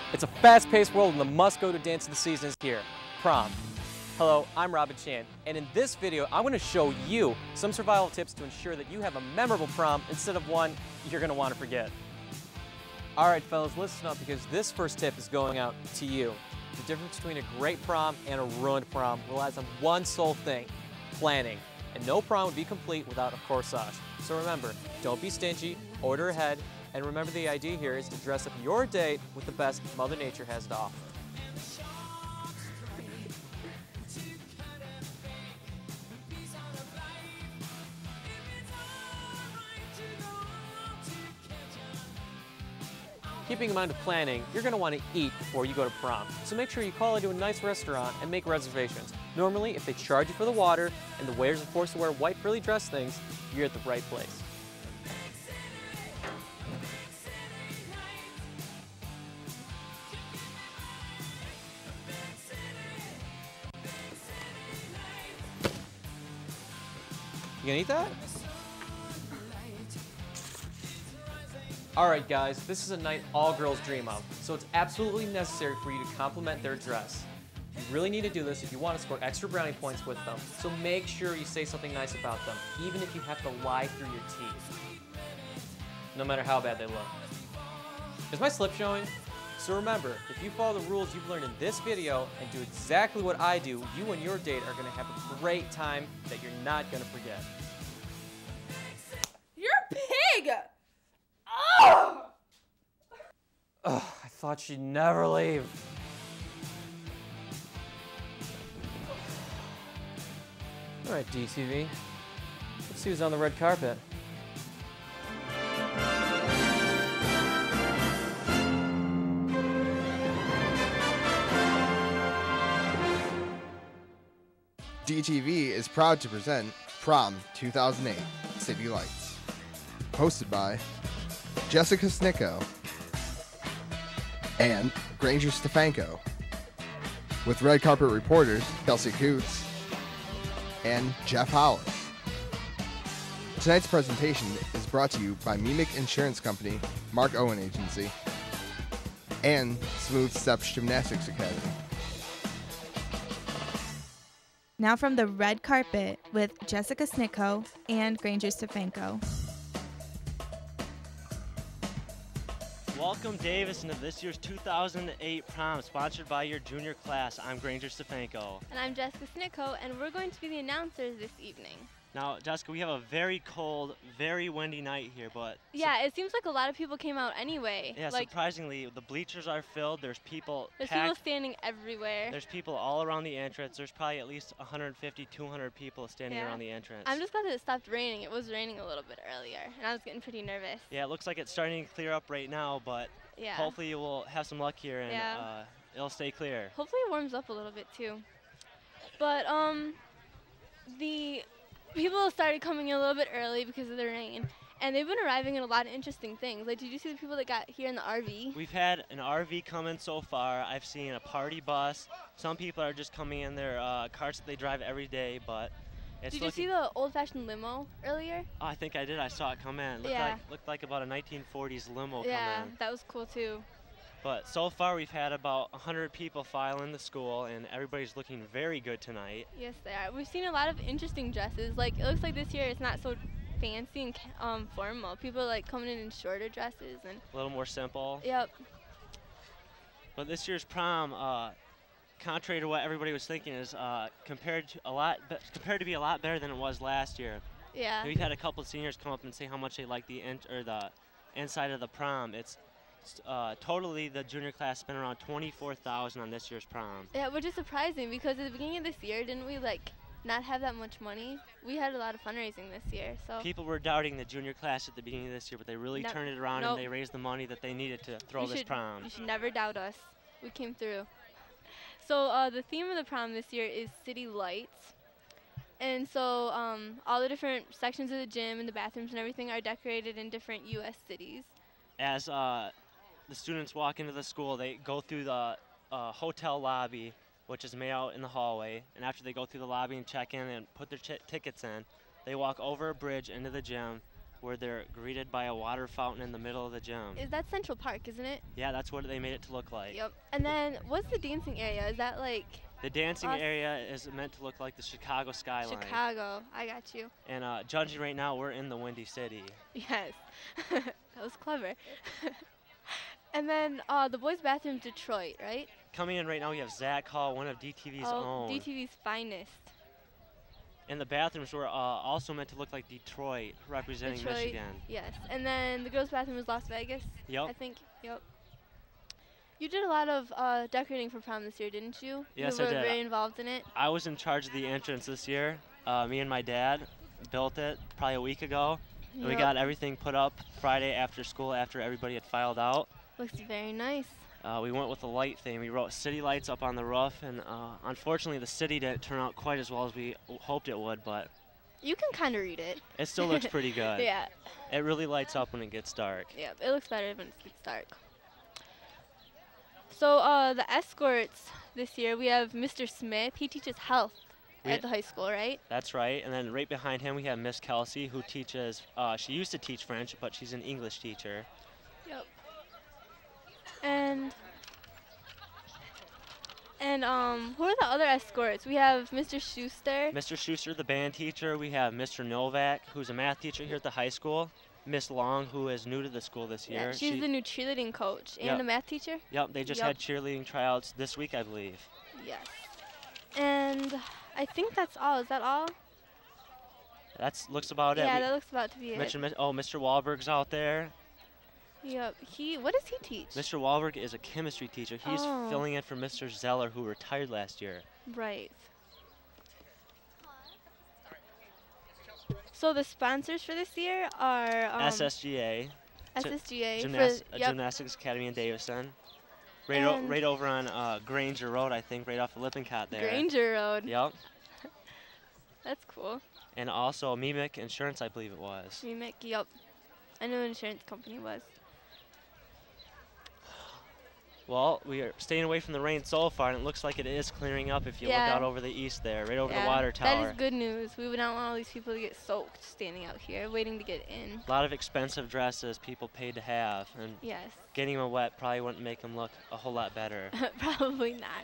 It's a fast-paced world and the must-go-to dance of the season is here, prom. Hello, I'm Robin Chan, and in this video, I'm gonna show you some survival tips to ensure that you have a memorable prom instead of one you're gonna wanna forget. All right, fellas, listen up because this first tip is going out to you. The difference between a great prom and a ruined prom relies on one sole thing, planning. And no prom would be complete without a corsage. So remember, don't be stingy, order ahead, and remember the idea here is to dress up your date with the best Mother Nature has to offer. Keeping in mind with planning, you're going to want to eat before you go to prom, so make sure you call into a nice restaurant and make reservations. Normally, if they charge you for the water and the waiters are forced to wear white frilly dress things, you're at the right place. You gonna eat that? All right, guys, this is a night all girls dream of, so it's absolutely necessary for you to compliment their dress. You really need to do this if you want to score extra brownie points with them, so make sure you say something nice about them, even if you have to lie through your teeth, no matter how bad they look. Is my slip showing? So remember, if you follow the rules you've learned in this video and do exactly what I do, you and your date are going to have a great time that you're not going to forget. You're a pig! Ugh, I thought she'd never leave. All right, DTV. Let's see who's on the red carpet. DTV is proud to present Prom 2008 City Lights, hosted by Jessica Snicko and Granger Stefanko, with red carpet reporters Kelsey Coots and Jeff Hollis. Tonight's presentation is brought to you by Mimic Insurance Company, Mark Owen Agency, and Smooth Steps Gymnastics Academy. Now from the red carpet with Jessica Snicko and Granger Stefanko. Welcome, Davis, into this year's 2008 prom, sponsored by your junior class. I'm Granger Stefanko. And I'm Jessica Snicko, and we're going to be the announcers this evening. Now, Jessica, we have a very cold, very windy night here, but... Yeah, it seems like a lot of people came out anyway. Yeah, like, surprisingly, the bleachers are filled. There's people There's packed. people standing everywhere. There's people all around the entrance. There's probably at least 150, 200 people standing around the entrance. I'm just glad that it stopped raining. It was raining a little bit earlier, and I was getting pretty nervous. Yeah, it looks like it's starting to clear up right now, but hopefully you will have some luck here and it'll stay clear. Hopefully it warms up a little bit too. But the people started coming in a little bit early because of the rain, and they've been arriving in a lot of interesting things. Like, did you see the people that got here in the RV? We've had an RV come in so far. I've seen a party bus. Some people are just coming in their carts that they drive every day, but it's Did you see the old-fashioned limo earlier? Oh, I think I did. I saw it come in. Looked like about a 1940s limo come in. Yeah, that was cool too. But so far we've had about 100 people file in the school, and everybody's looking very good tonight. Yes, they are. We've seen a lot of interesting dresses. Like, it looks like this year it's not so fancy and formal. People are like coming in shorter dresses and a little more simple. Yep. But this year's prom, contrary to what everybody was thinking, is compared to be a lot better than it was last year. Yeah. We've had a couple of seniors come up and say how much they like the inside of the prom. It's totally the junior class spent around $24,000 on this year's prom. Yeah, which is surprising because at the beginning of this year, didn't we not have that much money? We had a lot of fundraising this year, so. People were doubting the junior class at the beginning of this year, but they really turned it around and they raised the money that they needed to throw this prom. You should never doubt us. We came through. So the theme of the prom this year is City Lights. And so all the different sections of the gym and the bathrooms and everything are decorated in different U.S. cities. As the students walk into the school, they go through the hotel lobby, which is made out in the hallway. And after they go through the lobby and check in and put their tickets in, they walk over a bridge into the gym where they're greeted by a water fountain in the middle of the gym. Is that Central Park, isn't it? Yeah, that's what they made it to look like. Yep. And then what's the dancing area? Is that like The dancing us? area is meant to look like the Chicago skyline. Chicago? I got you. And judging right now, we're in the Windy City. Yes. That was clever. And then the boys' bathroom, Detroit, right? Coming in right now, we have Zach Hall, one of DTV's own. DTV's finest. And the bathrooms were also meant to look like Detroit, representing Detroit, Michigan. yes. And then the girls' bathroom was Las Vegas. Yep. I think. Yep. You did a lot of decorating for prom this year, didn't you? Yes, you I were did. very involved in it. I was in charge of the entrance this year. Me and my dad built it probably a week ago. And we Yep. got everything put up Friday after school after everybody had filed out. Looks very nice. We went with the light theme. We wrote city lights up on the roof, and unfortunately the city didn't turn out quite as well as we hoped it would, but You can kind of read it. it still looks pretty good. Yeah. It really lights up when it gets dark. Yeah, it looks better when it gets dark. So the escorts this year, we have Mr. Smith. He teaches health at the high school, right? That's right. And then right behind him we have Miss Kelsey, who teaches, she used to teach French, but she's an English teacher. Yep. And who are the other escorts? We have Mr. Schuster. Mr. Schuster, the band teacher. We have Mr. Novak, who's a math teacher here at the high school. Miss Long, who is new to the school this year. Yeah, she's the new cheerleading coach and Yep. a math teacher. Yep, they just Yep. had cheerleading tryouts this week, I believe. Yes. And I think that's all. Is that all? Looks about it. Yeah, We that looks about to be it. Mr. Wahlberg's out there. Yep. What does he teach? Mr. Wahlberg is a chemistry teacher. He's Oh. filling in for Mr. Zeller, who retired last year. Right. So the sponsors for this year are SSGA, SSGA Gymnastics Academy in Davison. Right, And- right over on Granger Road, I think, right off of Lippincott there. Granger Road. Yep. That's cool. And also Mimic Insurance, I believe it was. Mimic, yep. I know an insurance company was. Well, we are staying away from the rain so far, and it looks like it is clearing up if you Yeah. look out over the east there, right over Yeah, the water tower. That is good news. We would not want all these people to get soaked standing out here waiting to get in. A lot of expensive dresses people paid to have, and Yes. getting them wet probably wouldn't make them look a whole lot better. Probably not.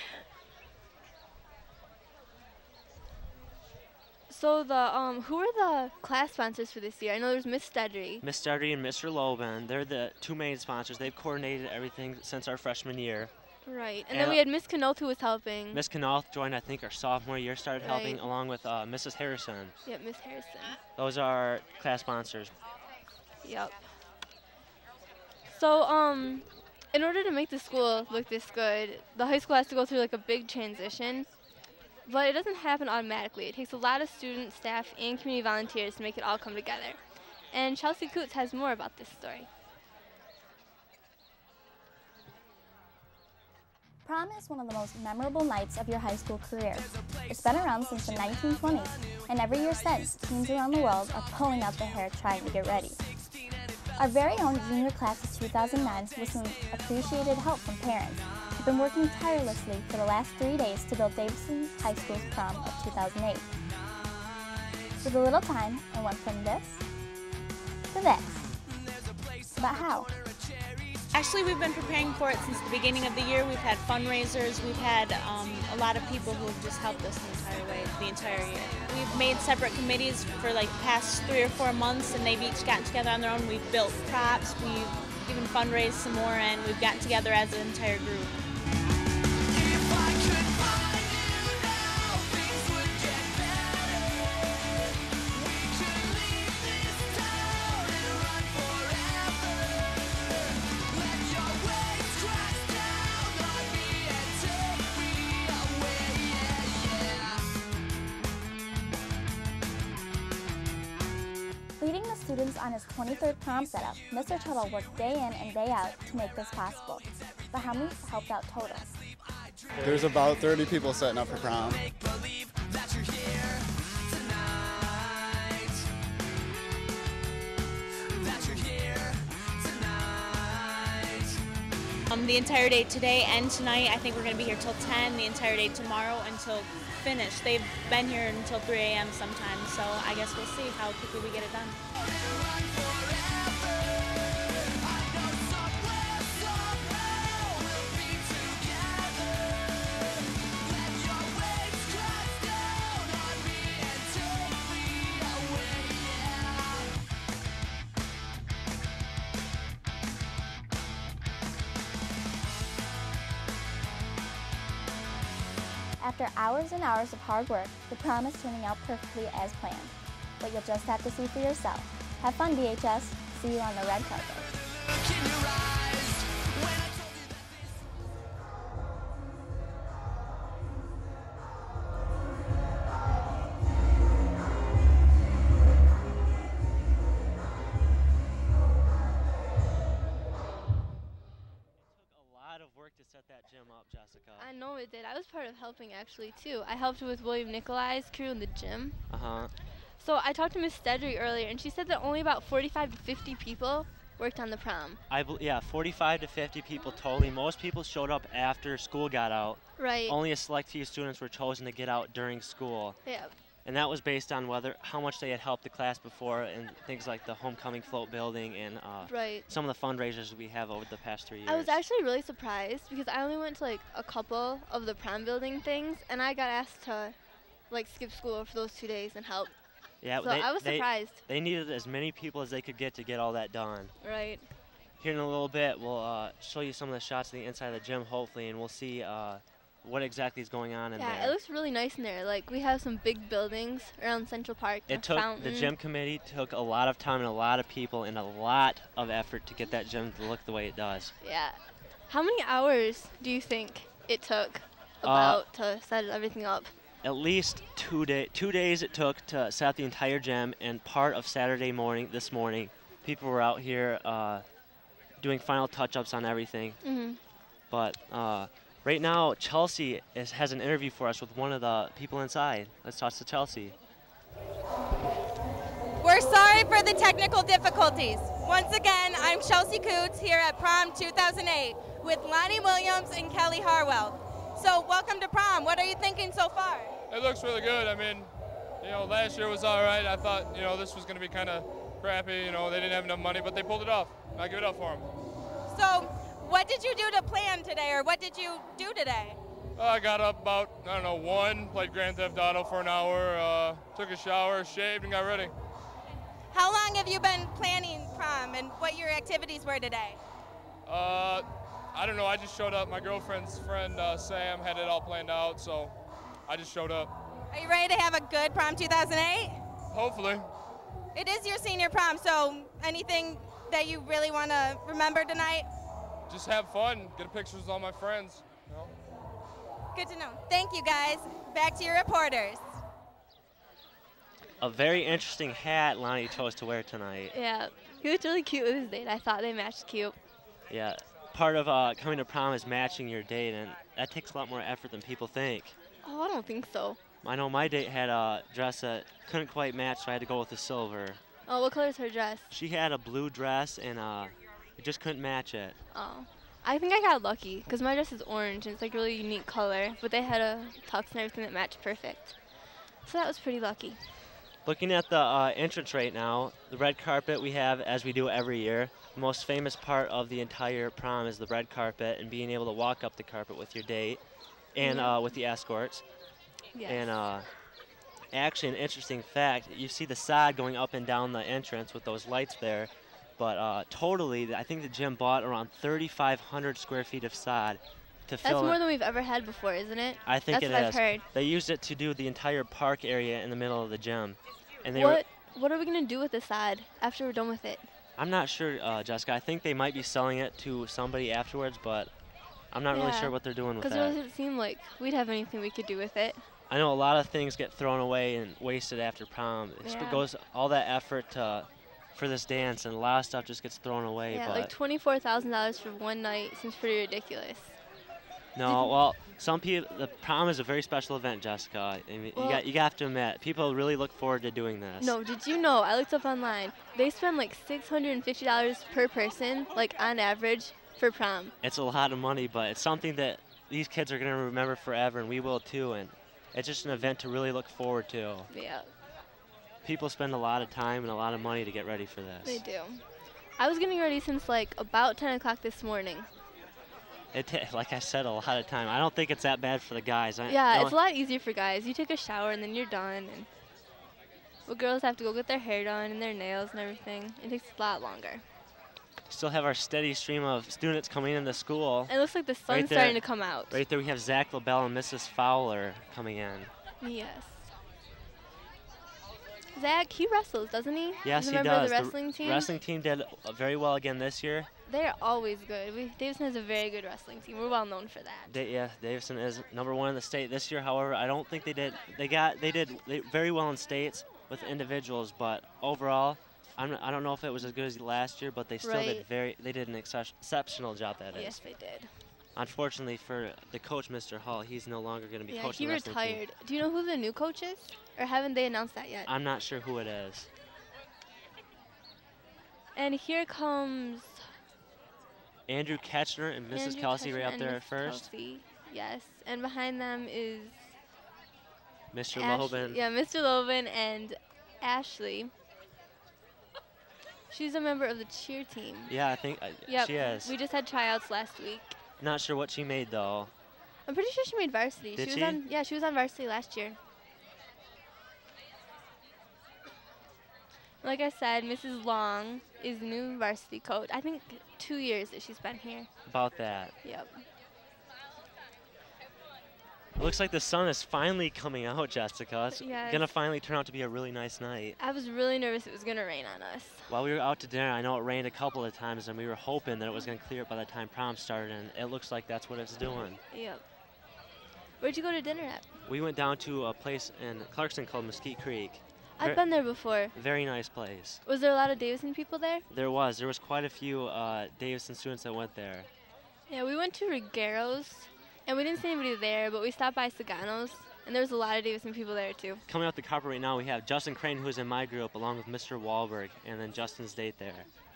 So who are the class sponsors for this year? I know there's Miss Stedry. Miss Stedry and Mr. Loban, they're the two main sponsors. They've coordinated everything since our freshman year. Right. And And then we had Miss Kanoth who was helping. Miss Knauth joined, I think, our sophomore year, started helping Right. along with Mrs. Harrison. Yep, Miss Harrison. Those are our class sponsors. Yep. So, in order to make the school look this good, the high school has to go through like a big transition. But it doesn't happen automatically. It takes a lot of students, staff, and community volunteers to make it all come together. And Chelsea Coots has more about this story. Prom is one of the most memorable nights of your high school career. It's been around since the 1920s, and every year since, teens around the world are pulling out their hair trying to get ready. Our very own junior class of 2009, with some appreciated help from parents, have been working tirelessly for the last 3 days to build Davison High School's prom of 2008. With a little time, it went from this to this. But how? Actually, we've been preparing for it since the beginning of the year. We've had fundraisers. We've had a lot of people who have just helped us the entire year. We've made separate committees for like the past 3 or 4 months, and they've each gotten together on their own. We've built props. We've even fundraised some more, and we've gotten together as an entire group. Leading the students on his 23rd prom setup, Mr. Tuttle worked day in and day out to make this possible. But how many helped out total? There's about 30 people setting up for prom. The entire day today and tonight, I think we're going to be here till 10, the entire day tomorrow until finish. They've been here until 3 a.m. sometimes, so I guess we'll see how quickly we get it done. After hours and hours of hard work, the prom is turning out perfectly as planned. But you'll just have to see for yourself. Have fun, DHS. See you on the red carpet. To set that gym up, Jessica. I know it did. I was part of helping actually too. I helped with William Nicolai's crew in the gym. So I talked to Miss Stedry earlier, and she said that only about 45 to 50 people worked on the prom. Yeah, 45 to 50 people totally. Most people showed up after school got out. Right. Only a select few students were chosen to get out during school. Yeah. And that was based on how much they had helped the class before, and things like the homecoming float building and right. some of the fundraisers we have over the past 3 years. I was actually really surprised because I only went to like a couple of the prom building things, and I got asked to like skip school for those 2 days and help. Yeah, so I was surprised. They needed as many people as they could get to get all that done. Right. Here in a little bit, we'll show you some of the shots of the inside of the gym, hopefully, and we'll see what exactly is going on in there. Yeah, it looks really nice in there. Like, we have some big buildings around Central Park. The gym committee took a lot of time and a lot of people and a lot of effort to get that gym to look the way it does. Yeah. How many hours do you think it took about to set everything up? At least 2 days it took to set up the entire gym, and part of Saturday morning, this morning, people were out here doing final touch-ups on everything. But right now, Chelsea has an interview for us with one of the people inside. Let's talk to Chelsea. We're sorry for the technical difficulties. Once again, I'm Chelsea Coots here at Prom 2008 with Lonnie Williams and Kelly Harwell. So welcome to Prom. What are you thinking so far? It looks really good. I mean, last year was all right. I thought, this was going to be kind of crappy. They didn't have enough money, but they pulled it off. I give it up for them. So what did you do to plan today, or what did you do today? I got up about, 1, played Grand Theft Auto for an hour, took a shower, shaved, and got ready. How long have you been planning prom, and what your activities were today? I don't know. I just showed up. My girlfriend's friend, Sam, had it all planned out, so I just showed up. Are you ready to have a good Prom 2008? Hopefully. It is your senior prom, so anything that you really want to remember tonight? Just have fun, get pictures with all my friends. Good to know. Thank you, guys. Back to your reporters. A very interesting hat Lonnie chose to wear tonight. Yeah, he looked really cute with his date. I thought they matched cute. Yeah, part of coming to prom is matching your date, and that takes a lot more effort than people think. Oh, I don't think so. I know my date had a dress that couldn't quite match, so I had to go with the silver. Oh, what color is her dress? She had a blue dress, and it just couldn't match it. Oh. I think I got lucky, because my dress is orange, and it's like a really unique color, but they had a tux and everything that matched perfect. So that was pretty lucky. Looking at the entrance right now, the red carpet we have, as we do every year. The most famous part of the entire prom is the red carpet and being able to walk up the carpet with your date and with the escorts. Yes. And actually, an interesting fact, you see the sod going up and down the entrance with those lights there, but totally, I think the gym bought around 3,500 square feet of sod to fill. That's more than we've ever had before, isn't it? I think That's it what is. I've heard. They used it to do the entire park area in the middle of the gym. And they what are we going to do with the sod after we're done with it? I'm not sure, Jessica. I think they might be selling it to somebody afterwards, but I'm not really sure what they're doing with that. Because it doesn't seem like we'd have anything we could do with it. I know a lot of things get thrown away and wasted after prom. It goes all that effort for this dance, and a lot of stuff just gets thrown away. Yeah, but like $24,000 for one night seems pretty ridiculous. No, well, some people, the prom is a very special event, Jessica. I mean, you have to admit, people really look forward to doing this. No, did you know, I looked up online, they spend like $650 per person, like on average, for prom. It's a lot of money, but it's something that these kids are going to remember forever, and we will too, and it's just an event to really look forward to. Yeah. People spend a lot of time and a lot of money to get ready for this. They do. I was getting ready since like about 10 o'clock this morning. Like I said, a lot of time. I don't think it's that bad for the guys. Yeah, it's a lot easier for guys. You take a shower and then you're done. And well, girls have to go get their hair done and their nails and everything. It takes a lot longer. still have our steady stream of students coming into school. It looks like the sun's Right there. starting to come out. Right there we have Zach LaBelle and Mrs. Fowler coming in. Yes. Zach, he wrestles, doesn't he? Yes, He's he a member does. of the wrestling team. Wrestling team did very well again this year. They're always good. Davidson has a very good wrestling team. We're well known for that. Yeah, Davidson is #1 in the state this year. However, I don't think they did. They did very well in states with individuals, but overall, I don't know if it was as good as last year, but they still did they did an exceptional job. That is. Yes, they did. Unfortunately for the coach, Mr. Hall, he's no longer going to be coaching he the wrestling team. retired. Do you know who the new coach is? Or haven't they announced that yet? I'm not sure who it is. And here comes Andrew Ketchner and Mrs. Kelsey right up there at first. Kelsey, yes. And behind them is Mr. Lobin. Yeah, Mr. Lobin and Ashley. She's a member of the cheer team. Yeah, I think she is. We just had tryouts last week. Not sure what she made though. I'm pretty sure she made varsity. Did she? she? Was on, she was on varsity last year. Like I said, Mrs. Long is the new varsity coach. I think 2 years that she's been here. About that. Yep. It looks like the sun is finally coming out, Jessica. It's gonna finally turn out to be a really nice night. I was really nervous it was gonna rain on us. While we were out to dinner, I know it rained a couple of times, and we were hoping that it was gonna clear up by the time prom started, and it looks like that's what it's doing. Yep. Where'd you go to dinner at? We went down to a place in Clarkson called Mesquite Creek. I've been there before. Very nice place. Was there a lot of Davidson people there? There was quite a few Davidson students that went there. Yeah, we went to Rigero's, and we didn't see anybody there, but we stopped by Sagano's, and there was a lot of Davidson people there too. Coming out the carpet right now, we have Justin Crane, who's in my group, along with Mr. Wahlberg, and then Justin's date there.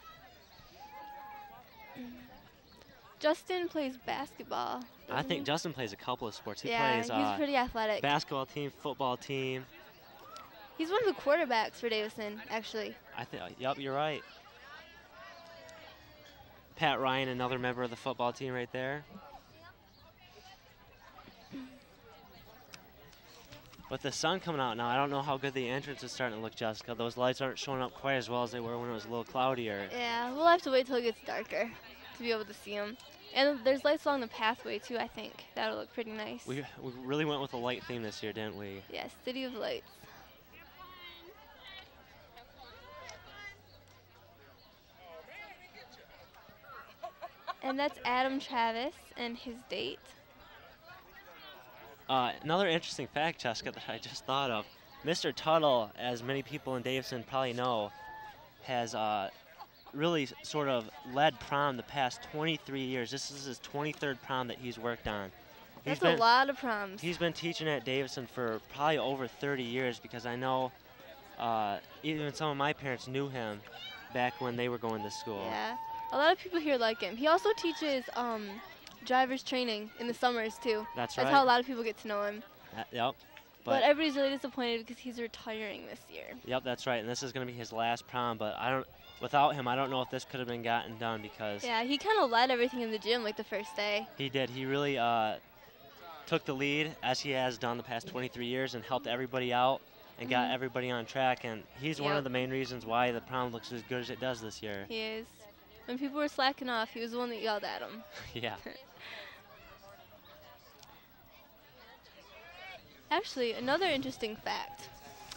Justin plays basketball. I think Justin plays a couple of sports. He plays he's pretty athletic. Basketball team, football team. He's one of the quarterbacks for Davidson, actually. Yep, you're right. Pat Ryan, another member of the football team right there. With the sun coming out now, I don't know how good the entrance is starting to look, Jessica. Those lights aren't showing up quite as well as they were when it was a little cloudier. Yeah, we'll have to wait till it gets darker to be able to see them. And there's lights along the pathway, too, I think. That'll look pretty nice. We really went with a light theme this year, didn't we? Yes, City of Lights. And that's Adam Travis and his date. Another interesting fact, Jessica, that I just thought of. Mr. Tuttle, as many people in Davidson probably know, has really sort of led prom the past 23 years. This is his 23rd prom that he's worked on. That's a lot of proms. He's been teaching at Davidson for probably over 30 years because I know even some of my parents knew him back when they were going to school. Yeah, a lot of people here like him. He also teaches driver's training in the summers too. That's right. That's how a lot of people get to know him. Yep. But everybody's really disappointed because he's retiring this year. Yep, that's right. And this is going to be his last prom. But without him, I don't know if this could have been gotten done because. Yeah, he kind of led everything in the gym like the first day. He did. He really took the lead as he has done the past 23 years and helped everybody out and got everybody on track. And he's one of the main reasons why the prom looks as good as it does this year. He is. When people were slacking off, he was the one that yelled at them. Yeah. Actually, another interesting fact.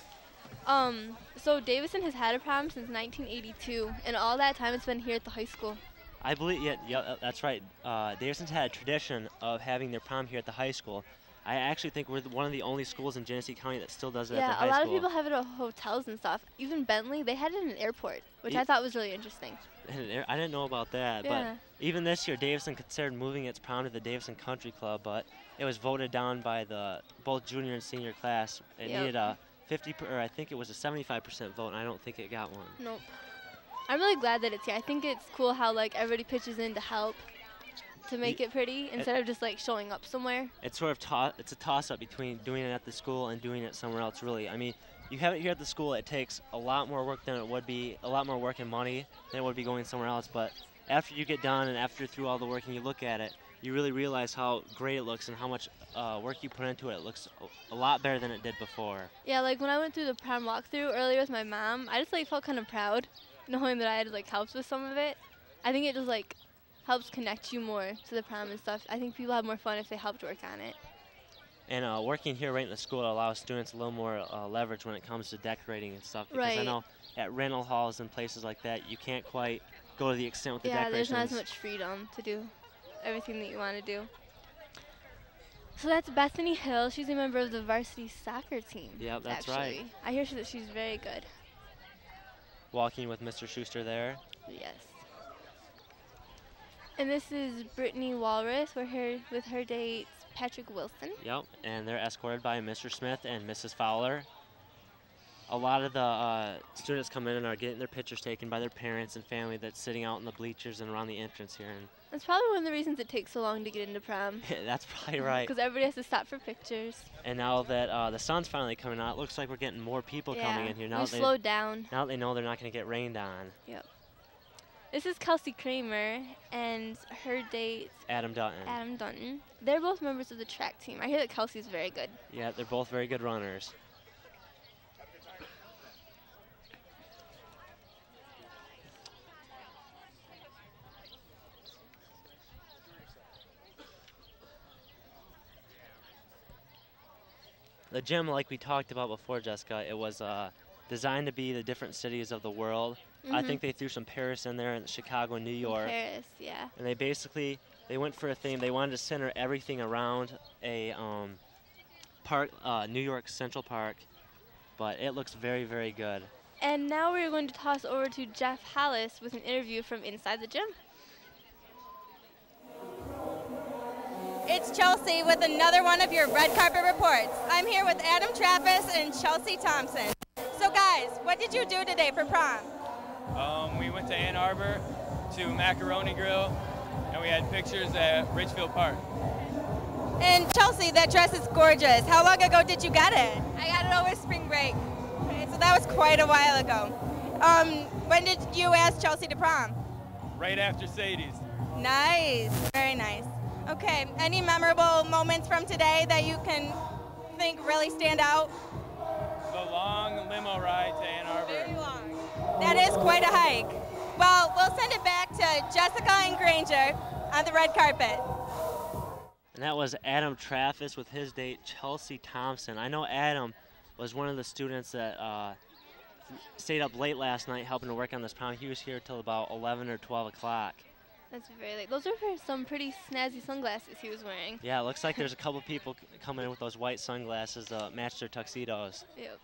So Davidson has had a prom since 1982, and all that time it's been here at the high school. I believe, yeah, that's right. Davidson's had a tradition of having their prom here at the high school. I actually think we're one of the only schools in Genesee County that still does it at the high school. Yeah, a lot of people have it at hotels and stuff. Even Bentley, they had it in an airport, which I thought was really interesting. I didn't know about that, but even this year, Davidson considered moving its prom to the Davidson Country Club, but it was voted down by both junior and senior class. It needed a 50, or I think it was a 75% vote, and I don't think it got one. Nope. I'm really glad that it's here. I think it's cool how like everybody pitches in to help to make it pretty instead of just like showing up somewhere. It's sort of it's a toss-up between doing it at the school and doing it somewhere else. Really, I mean, you have it here at the school. It takes a lot more work than it would be, a lot more work and money than it would be going somewhere else. But after you get done and after you're through all the work and you look at it, you really realize how great it looks and how much work you put into it. It looks a lot better than it did before. Yeah, like when I went through the prom walkthrough earlier with my mom, I just like felt kind of proud knowing that I had like helped with some of it. I think it just like helps connect you more to the prom and stuff. I think people have more fun if they helped work on it. And working here right in the school allows students a little more leverage when it comes to decorating and stuff. Because I Right. know at rental halls and places like that, you can't quite go to the extent with the Yeah, there's decorations. not as much freedom to do everything that you want to do. So that's Bethany Hill. She's a member of the varsity soccer team. Yep, that's right. actually. I hear that she's very good. Walking with Mr. Schuster there. Yes. And this is Brittany Walrus with her date Patrick Wilson. Yep, and they're escorted by Mr. Smith and Mrs. Fowler. A lot of the students come in and are getting their pictures taken by their parents and family that's sitting out in the bleachers and around the entrance here. And That's probably one of the reasons it takes so long to get into prom. that's probably right. Because everybody has to stop for pictures. And now that the sun's finally coming out, it looks like we're getting more people coming in here. Now we that slowed down. now that they know they're not going to get rained on. Yep. This is Kelsey Kramer and her date Adam Dutton. Adam Dutton. They're both members of the track team. I hear that Kelsey's very good. Yeah, they're both very good runners. The gym, like we talked about before, Jessica, it was designed to be the different cities of the world. I think they threw some Paris in there, and Chicago and New York. Paris, yeah. And they went for a theme. They wanted to center everything around a park, New York Central Park, but it looks very, very good. And now we're going to toss over to Jeff Hollis with an interview from inside the gym. It's Chelsea with another one of your red carpet reports. I'm here with Adam Travis and Chelsea Thompson. So guys, what did you do today for prom? We went to Ann Arbor to Macaroni Grill, and we had pictures at Ridgefield Park. And Chelsea, that dress is gorgeous. How long ago did you get it? I got it over spring break. Okay, so that was quite a while ago. When did you ask Chelsea to prom? Right after Sadie's. Nice, very nice. Okay, any memorable moments from today that you can think really stand out? The long limo ride to Ann Arbor. Very long. That is quite a hike. Well, we'll send it back to Jessica and Granger on the red carpet. And that was Adam Travis with his date, Chelsea Thompson. I know Adam was one of the students that stayed up late last night helping to work on this prom. He was here till about 11 or 12 o'clock. That's very late. Those are some pretty snazzy sunglasses he was wearing. Yeah, it looks like there's a couple people coming in with those white sunglasses that match their tuxedos. Yep.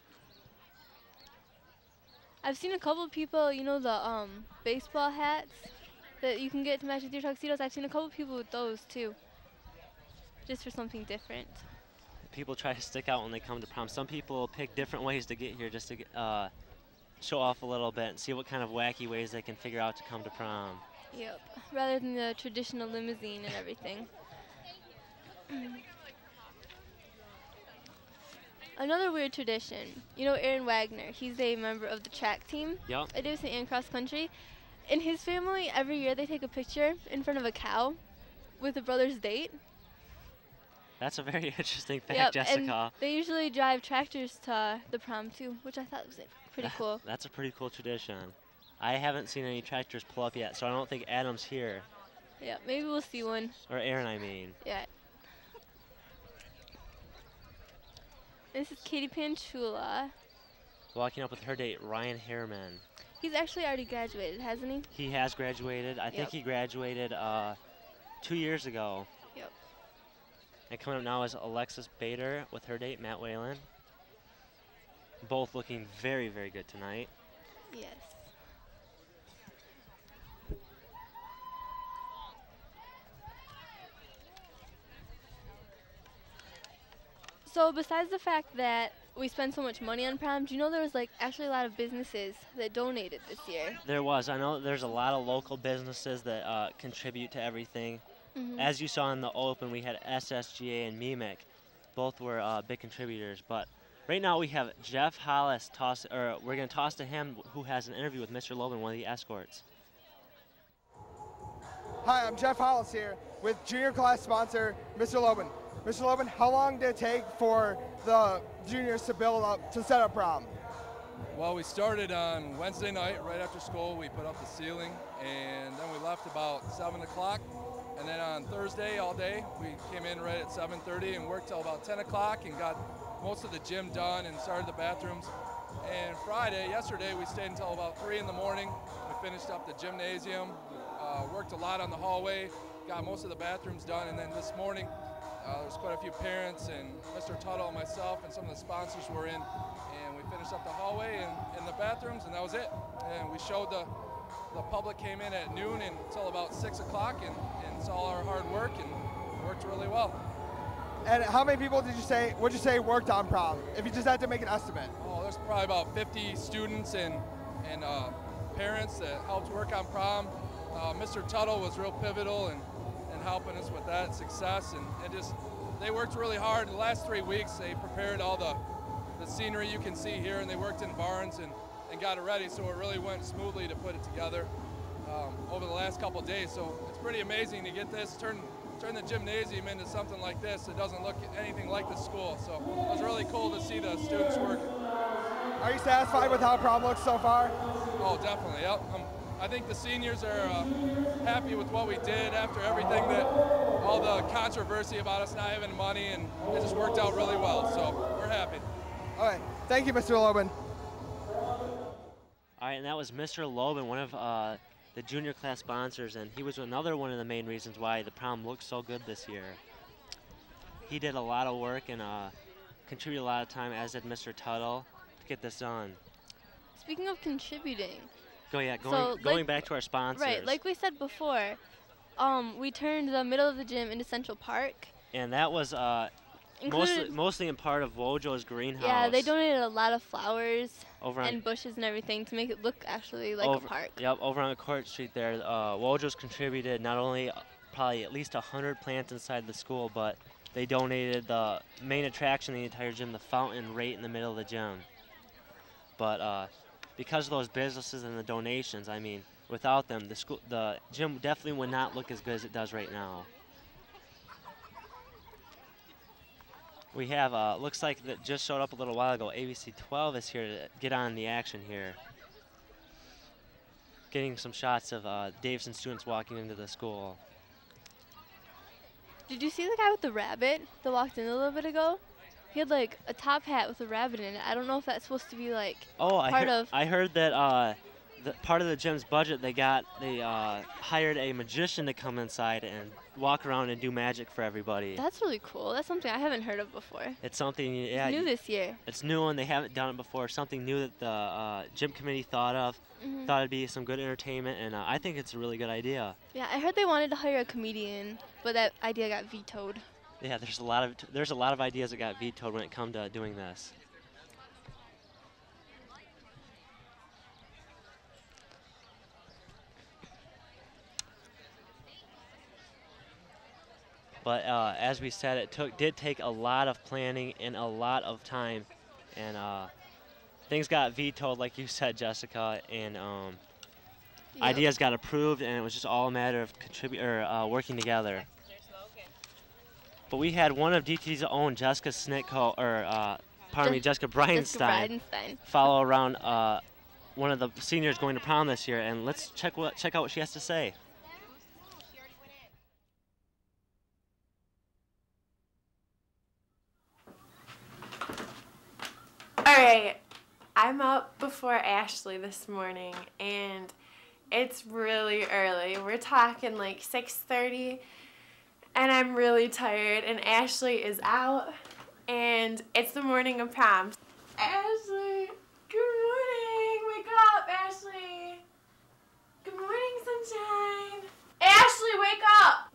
I've seen a couple people, you know, the baseball hats that you can get to match with your tuxedos. I've seen a couple people with those too, just for something different. People try to stick out when they come to prom. Some people pick different ways to get here just to show off a little bit and see what kind of wacky ways they can figure out to come to prom. Yep, rather than the traditional limousine and everything. Another weird tradition, you know Aaron Wagner, he's a member of the track team Yep. at Davidson and cross country. In his family, every year they take a picture in front of a cow with a brother's date. That's a very interesting fact, Yep, Jessica. and they usually drive tractors to the prom too, which I thought was pretty cool. That's a pretty cool tradition. I haven't seen any tractors pull up yet, so I don't think Adam's here. Yeah, maybe we'll see one. Or Aaron, I mean. Yeah. This is Katie Panchula. Walking up with her date, Ryan Harriman. He's actually already graduated, hasn't he? He has graduated. I think he graduated 2 years ago. Yep. And coming up now is Alexis Bader with her date, Matt Whalen. Both looking very, very good tonight. Yes. So besides the fact that we spend so much money on prom, do you know there was actually a lot of businesses that donated this year? There was. I know there's a lot of local businesses that contribute to everything. Mhm. As you saw in the open, we had SSGA and MEMIC. Both were big contributors. But right now we have Jeff Hollis we're going to toss to him, who has an interview with Mr. Loban, one of the escorts. Hi, I'm Jeff Hollis here with junior class sponsor, Mr. Loban. Mr. Loban, how long did it take for the juniors to build up, to set up prom? Well, we started on Wednesday night, right after school. We put up the ceiling, and then we left about 7 o'clock. And then on Thursday, all day, we came in right at 7:30 and worked till about 10 o'clock and got most of the gym done and started the bathrooms. And yesterday, we stayed until about 3 in the morning. We finished up the gymnasium, worked a lot on the hallway, got most of the bathrooms done, and then this morning, there's quite a few parents and Mr. Tuttle and myself and some of the sponsors were in, and we finished up the hallway and the bathrooms, and that was it. And we showed the public came in at noon until about 6 o'clock and saw our hard work and worked really well. And how many people would you say worked on prom, if you just had to make an estimate? Oh, there's probably about 50 students and parents that helped work on prom. Mr. Tuttle was real pivotal in helping us with that success, and they worked really hard. The last 3 weeks, they prepared all the scenery you can see here, and they worked in barns and got it ready, so it really went smoothly to put it together over the last couple of days. So it's pretty amazing to get this, turn the gymnasium into something like this. It doesn't look anything like the school, so it was really cool to see the students working. Are you satisfied with how prom looks so far? Oh, definitely, yep. I think the seniors are happy with what we did after everything all the controversy about us not having money, and it just worked out really well, so we're happy. All right, thank you, Mr. Lobin. All right, and that was Mr. Lobin, one of the junior class sponsors, and he was another one of the main reasons why the prom looks so good this year. He did a lot of work and contributed a lot of time, as did Mr. Tuttle, to get this done. Speaking of contributing. Going back to our sponsors. Right, like we said before, we turned the middle of the gym into Central Park. And that was mostly in part of Wojo's greenhouse. Yeah, they donated a lot of flowers and bushes and everything to make it look actually like a park. Yep, over on Court Street there, Wojo's contributed not only probably at least 100 plants inside the school, but they donated the main attraction of the entire gym, the fountain right in the middle of the gym. But because of those businesses and the donations, I mean, without them, the gym definitely would not look as good as it does right now. We have, looks like that just showed up a little while ago, ABC 12 is here to get on the action here. Getting some shots of Davidson students walking into the school. Did you see the guy with the rabbit that walked in a little bit ago? He had like a top hat with a rabbit in it. I don't know if that's supposed to be like I heard that part of the gym's budget, they hired a magician to come inside and walk around and do magic for everybody. That's really cool. That's something I haven't heard of before. It's something, yeah. It's new this year. It's new and they haven't done it before. Something new that the gym committee thought of. Thought it'd be some good entertainment, and I think it's a really good idea. Yeah, I heard they wanted to hire a comedian, but that idea got vetoed. Yeah, there's a lot of ideas that got vetoed when it comes to doing this. But as we said, it did take a lot of planning and a lot of time, and things got vetoed, like you said, Jessica, and ideas got approved, and it was just all a matter of working together. But we had one of DT's own, Jessica Jessica Bridenstine, follow around one of the seniors going to prom this year, and let's check out what she has to say. Alright, I'm up before Ashley this morning, and it's really early. We're talking like 6:30, and I'm really tired, and Ashley is out, and it's the morning of prom. Ashley, good morning. Wake up, Ashley. Good morning, sunshine. Ashley, wake up.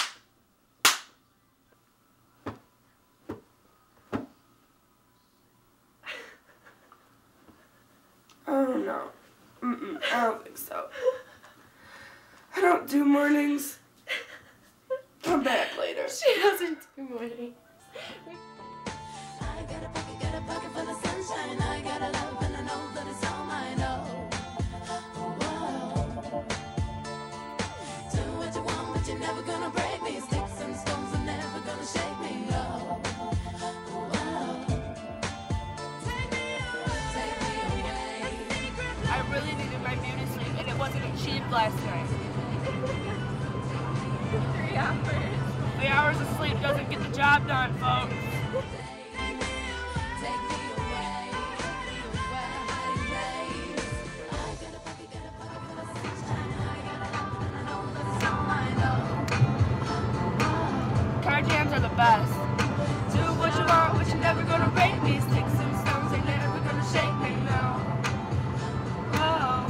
Oh no. I don't think so. I don't do mornings. Come back later. She doesn't do mornings. I got a pocket full of sunshine. I got a love and I know that it's all mine. Oh, do what you want, but you're never gonna break me. Sticks and stones are never gonna shake me. Oh, take me away. achieved last night. 3 hours. 3 hours of sleep doesn't get the job done, folks. Car jams are the best. Do what you want, but you're never gonna break me. Sticks and stones ain't never gonna shake me now. Oh.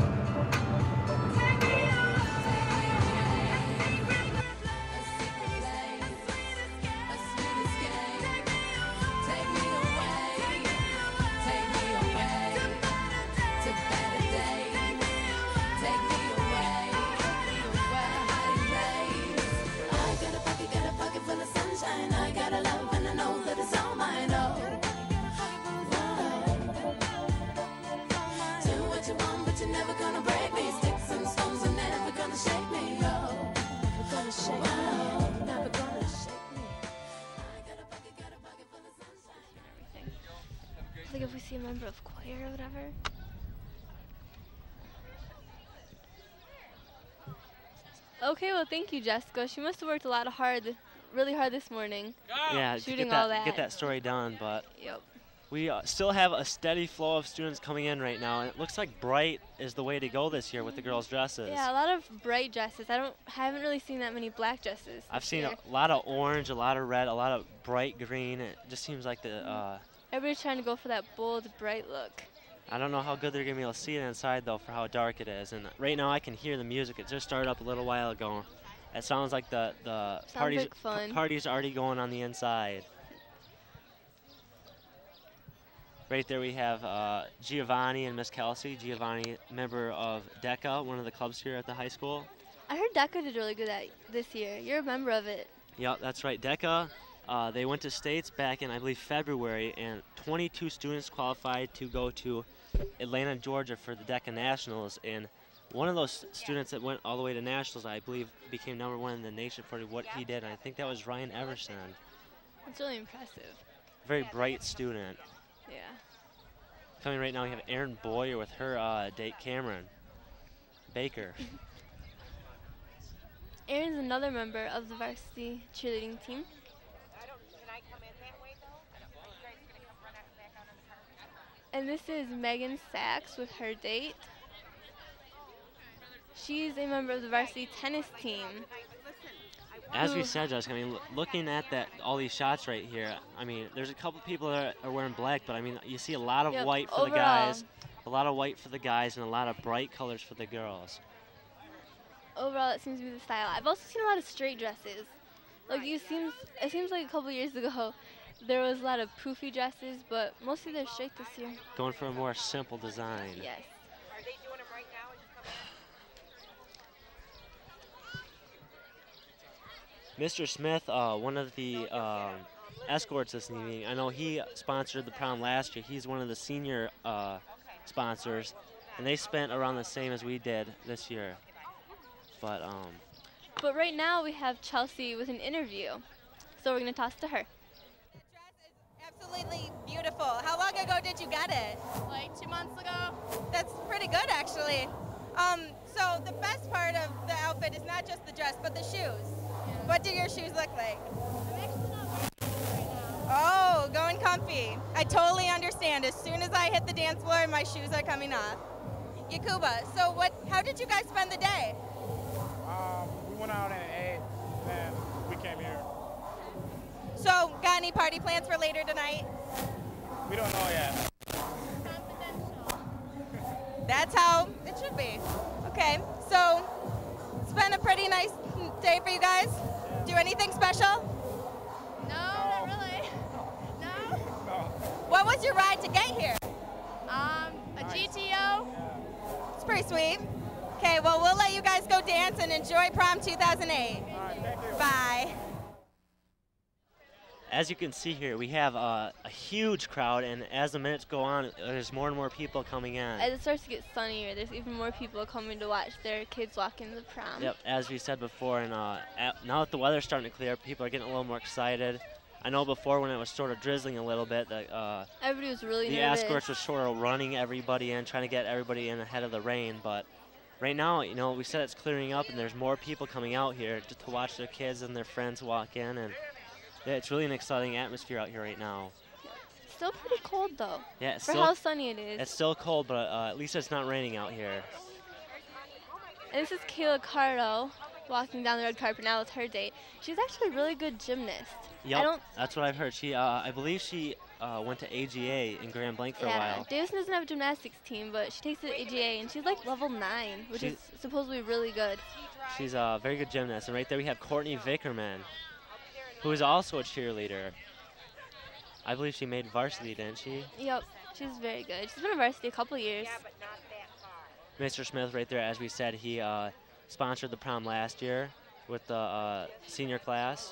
Like if we see a member of choir or whatever. Okay, well thank you, Jessica. She must have worked really hard this morning. Yeah, shooting to all that. get that story done, but Yep. we still have a steady flow of students coming in right now, and it looks like bright is the way to go this year with the girls' dresses. Yeah, a lot of bright dresses. Haven't really seen that many black dresses. I've this seen year. a lot of orange, a lot of red, a lot of bright green. It just seems like Everybody's trying to go for that bold, bright look. I don't know how good they're going to be able to see it inside, though, for how dark it is. And right now I can hear the music. It just started up a little while ago. It sounds like the like fun. party's already going on the inside. Right there we have Giovanni and Miss Kelsey. Giovanni, member of DECA, one of the clubs here at the high school. I heard DECA did really good this year. You're a member of it. Yeah, that's right. DECA, they went to states back in, I believe, February, and 22 students qualified to go to Atlanta, Georgia for the DECA Nationals. And one of those students that went all the way to Nationals, I believe, became #1 in the nation for what he did. And I think that was Ryan Everson. That's really impressive. Very bright student. Yeah. Coming right now, we have Erin Boyer with her date, Cameron Baker. Erin's another member of the varsity cheerleading team. And this is Megan Sachs with her date. She's a member of the varsity tennis team. As we said, Jessica, I mean, looking at all these shots right here, I mean, there's a couple people that are wearing black, but I mean, you see a lot of white for the guys, a lot of white for the guys, and a lot of bright colors for the girls. Overall, it seems to be the style. I've also seen a lot of straight dresses. Like it seems like a couple years ago, there was a lot of poofy dresses, but mostly they're straight this year. Going for a more simple design. Yes. Are they doing them right now or just coming? Mr. Smith, one of the escorts this evening, I know he sponsored the prom last year. He's one of the senior sponsors, and they spent around the same as we did this year. But right now we have Chelsea with an interview, so we're gonna toss to her. The dress is absolutely beautiful. How long ago did you get it? Like 2 months ago. That's pretty good, actually. So the best part of the outfit is not just the dress, but the shoes. Yeah. What do your shoes look like? I'm actually not wearing shoes right now. Oh, going comfy. I totally understand. As soon as I hit the dance floor, my shoes are coming off. Yakuba, so how did you guys spend the day? We went out at 8, then we came here. So, got any party plans for later tonight? We don't know yet. Confidential. That's how it should be. Okay, so it's been a pretty nice day for you guys. Do anything special? No, not really. No? What was your ride to get here? A GTO. It's pretty sweet. Okay, well, we'll let you guys go dance and enjoy prom 2008. Bye. As you can see here, we have a huge crowd, and as the minutes go on, there's more and more people coming in. As it starts to get sunnier, there's even more people coming to watch their kids walk into the prom. Yep, as we said before, and now that the weather's starting to clear up, people are getting a little more excited. I know before when it was sort of drizzling a little bit, everybody was really the nervous. escorts were sort of running everybody in, trying to get everybody in ahead of the rain, but right now, you know, we said it's clearing up and there's more people coming out here just to watch their kids and their friends walk in, and yeah, it's really an exciting atmosphere out here right now. Still pretty cold though. Yeah, it's for still, how sunny it is. It's still cold, but at least it's not raining out here. And this is Kayla Cardo walking down the red carpet now with her date. She's actually a really good gymnast. Yep, that's what I've heard. She, I believe she went to AGA in Grand Blanc for a while. Davison doesn't have a gymnastics team, but she takes it at AGA, and she's like level 9, which is supposedly really good. She's a very good gymnast. And right there we have Courtney Vickerman, who is also a cheerleader. I believe she made varsity, didn't she? Yep, she's very good. She's been in varsity a couple years. Mr. Smith right there, as we said, he sponsored the prom last year with the senior class.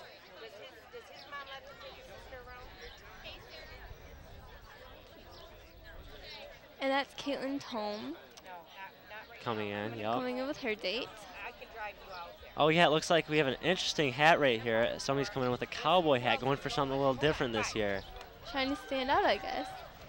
And that's Caitlin Tome. Coming in, yep. Coming in with her date. Oh yeah, it looks like we have an interesting hat right here. Somebody's coming in with a cowboy hat, going for something a little different this year. Trying to stand out, I guess.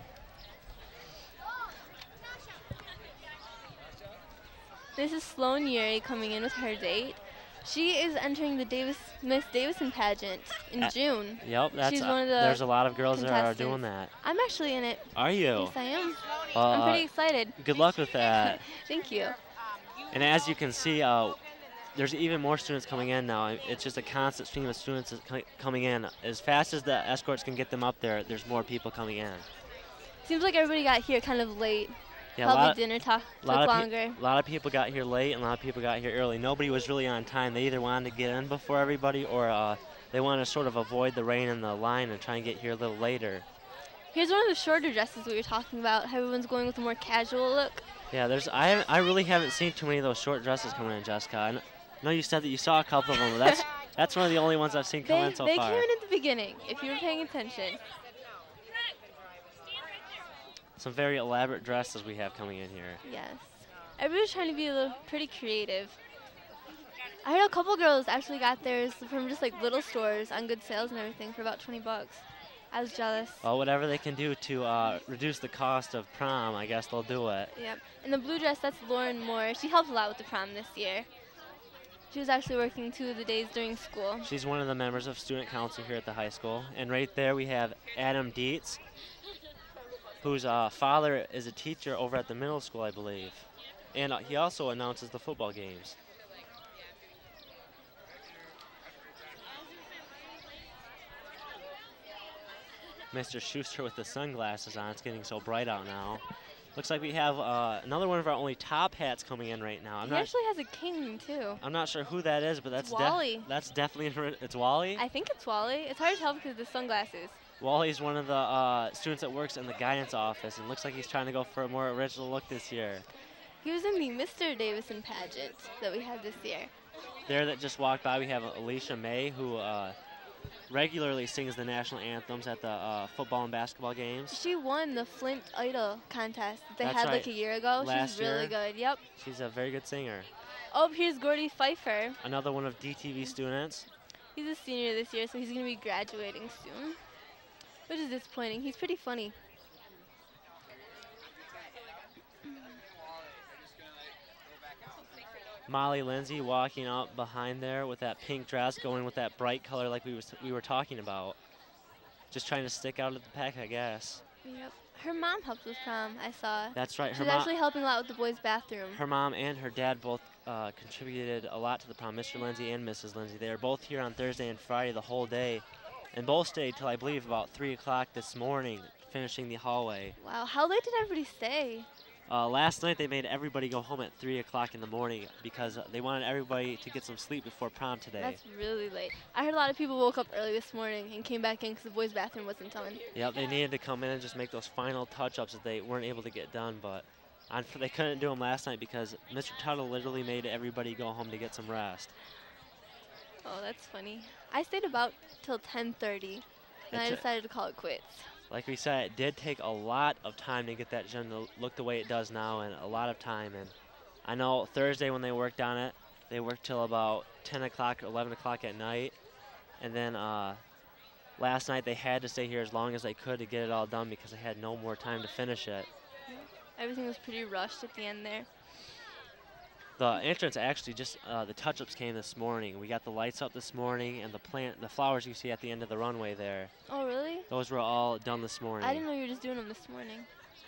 This is Sloan Urie coming in with her date. She is entering the Miss Davison pageant in June. Yep, that's She's one of the there's a lot of girls that are doing contestants. that. I'm actually in it. Are you? Yes, I am. I'm pretty excited. Good luck with that. Thank you. And as you can see, there's even more students coming in now. It's just a constant stream of students coming in. As fast as the escorts can get them up there, there's more people coming in. Seems like everybody got here kind of late. Yeah, Probably dinner took longer. A lot of people got here late and a lot of people got here early. Nobody was really on time. They either wanted to get in before everybody or they wanted to sort of avoid the rain and the line and try and get here a little later. Here's one of the shorter dresses we were talking about. How everyone's going with a more casual look. Yeah, I really haven't seen too many of those short dresses coming in, Jessica. I know you said that you saw a couple of them, but that's one of the only ones I've seen come in so far. They came in at the beginning, if you were paying attention. Some very elaborate dresses we have coming in here. Yes. Everybody's trying to be a little pretty creative. I heard a couple girls actually got theirs from just like little stores on good sales and everything for about 20 bucks. I was jealous. Well, whatever they can do to reduce the cost of prom, I guess they'll do it. Yep. And the blue dress, that's Lauren Moore. She helped a lot with the prom this year. She was actually working 2 of the days during school. She's one of the members of student council here at the high school. And right there we have Adam Dietz, whose father is a teacher over at the middle school, I believe. And he also announces the football games. Mr. Schuster with the sunglasses on. It's getting so bright out now. Looks like we have another one of our only top hats coming in right now. He actually has a king, too. I'm not sure who that is, but that's Wally. That's definitely, it's Wally? I think it's Wally. It's hard to tell because of the sunglasses. Wally's one of the students that works in the guidance office, and looks like he's trying to go for a more original look this year. He was in the Mr. Davison pageant that we had this year. There that just walked by, we have Alicia May, who regularly sings the national anthems at the football and basketball games. She won the Flint Idol contest that they That's had right. like a year ago. Last She's really year. good. Yep. She's a very good singer. Oh, here's Gordy Pfeiffer. Another one of DTV students. He's a senior this year, so he's going to be graduating soon, which is disappointing. He's pretty funny. Molly Lindsay walking out behind there with that pink dress, going with that bright color like we were talking about. Just trying to stick out of the pack, I guess. Yep. Her mom helps with prom, I saw. That's right. She's actually helping a lot with the boys' bathroom. Her mom and her dad both contributed a lot to the prom, Mr. Lindsay and Mrs. Lindsay. They were both here on Thursday and Friday the whole day, and both stayed till I believe about 3 o'clock this morning, finishing the hallway. Wow, how late did everybody stay? Last night they made everybody go home at 3 o'clock in the morning because they wanted everybody to get some sleep before prom today. That's really late. I heard a lot of people woke up early this morning and came back in because the boys' bathroom wasn't done. Yep, they needed to come in and just make those final touch-ups that they weren't able to get done, but they couldn't do them last night because Mr. Tuttle literally made everybody go home to get some rest. Oh, that's funny. I stayed about till 10:30, and I decided to call it quits. Like we said, it did take a lot of time to get that gym to look the way it does now, and a lot of time. And I know Thursday when they worked on it, they worked till about 10 o'clock, 11 o'clock at night. And then last night they had to stay here as long as they could to get it all done because they had no more time to finish it. Everything was pretty rushed at the end there. The entrance actually just, the touch-ups came this morning. We got the lights up this morning, and the flowers you see at the end of the runway there. Oh, really? Those were all done this morning. I didn't know you were just doing them this morning.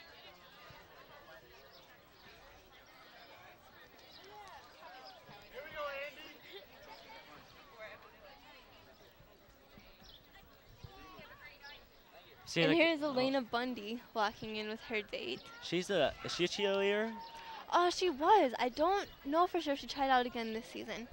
And here's Elena Bundy walking in with her date. Is she a cheerleader? Oh, she was. I don't know for sure if she tried out again this season.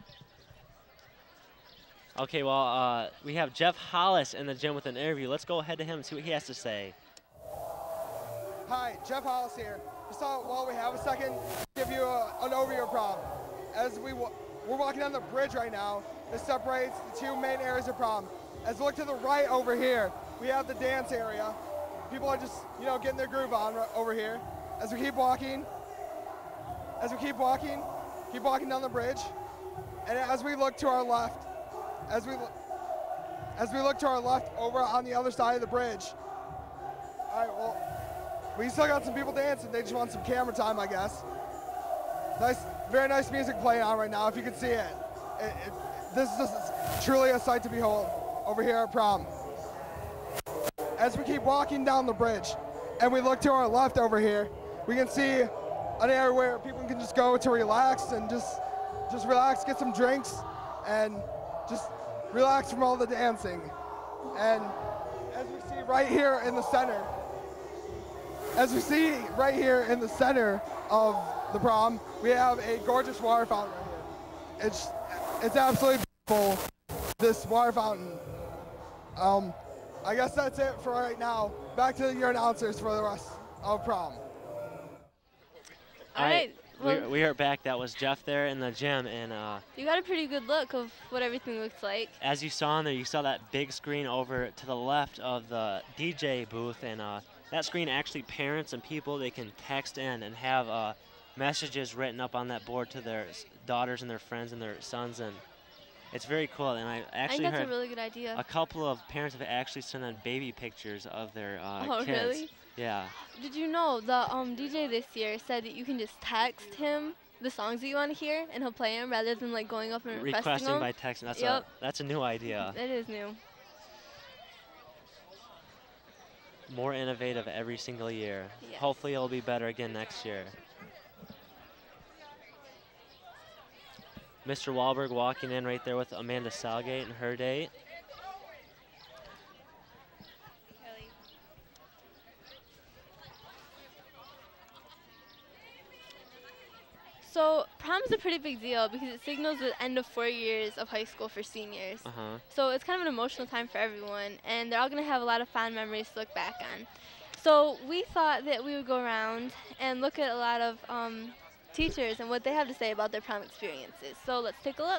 Okay, well, we have Jeff Hollis in the gym with an interview. Let's go ahead to him and see what he has to say. Hi, Jeff Hollis here. Just while we have a second, give you an overview of prom. As we're walking on the bridge right now that separates the two main areas of prom. As we look to the right over here, we have the dance area. People are just, getting their groove on over here. As we keep walking keep walking down the bridge. And as we look to our left, as we look to our left over on the other side of the bridge. All right, well, we still got some people dancing. They just want some camera time, I guess. Nice, very nice music playing on right now, if you can see it. This is just truly a sight to behold over here at prom. As we keep walking down the bridge and we look to our left over here, we can see an area where people can just go to relax and just relax, get some drinks, and just relax from all the dancing. And as we see right here in the center, of the prom, we have a gorgeous water fountain right here. It's absolutely beautiful, this water fountain. I guess that's it for right now. Back to your announcers for the rest of prom. All right. Well, we are back. That was Jeff there in the gym, and you got a pretty good look of what everything looks like. As you saw in there, you saw that big screen over to the left of the DJ booth, and that screen actually parents and people, they can text in and have messages written up on that board to their daughters and their friends and their sons, and it's very cool. And I actually think that's heard a really good idea. a couple of parents have actually sent in baby pictures of their Oh, kids. really? Yeah. Did you know the DJ this year said that you can just text him the songs that you want to hear, and he'll play them rather than like going up and requesting them? By text. That's Yep. That's a new idea. It is new. More innovative every single year. Yes. Hopefully it'll be better again next year. Mr. Wahlberg walking in right there with Amanda Salgate and her date. So prom's a pretty big deal because it signals the end of 4 years of high school for seniors. So it's kind of an emotional time for everyone, and they're all going to have a lot of fond memories to look back on. So we thought that we would go around and look at a lot of teachers and what they have to say about their prom experiences. So let's take a look.